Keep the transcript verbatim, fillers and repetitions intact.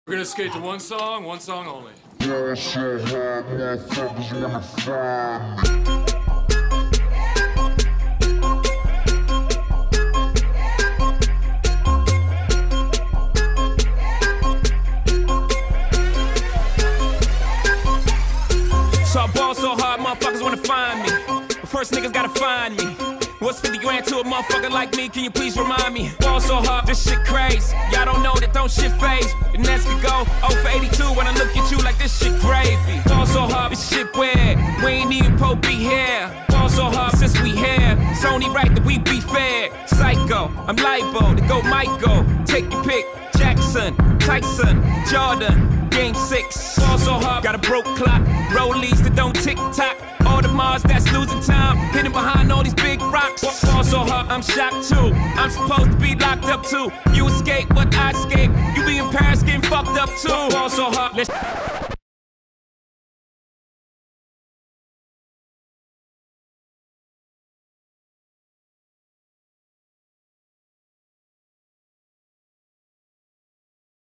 We're gonna skate to one song, one song only. Yeah, so hard, motherfuckers wanna find me. So I ball so hard, motherfuckers wanna find me. But first niggas gotta find me. What's fifty grand to a motherfucker like me? Can you please remind me? Ball so hard, this shit crazy. Y'all don't know that don't shit phase. The Nets could go oh for eighty-two when I look at you like this shit gravy. Ball so hard, this shit weird. We ain't even po be here. Ball so hard since we here. It's only right that we be fair. Psycho, I'm libo to go Michael. Take your pick. Jackson, Tyson, Jordan. Game six. Ball so hard, got a broke clock. Rollies that don't tick tock. All the Mars that's losing time, hidden behind all these big rocks. Ball so hard, I'm shocked too. I'm supposed to be locked up too. You escape, but I escape. You be in Paris getting fucked up too. Ball so hard, let's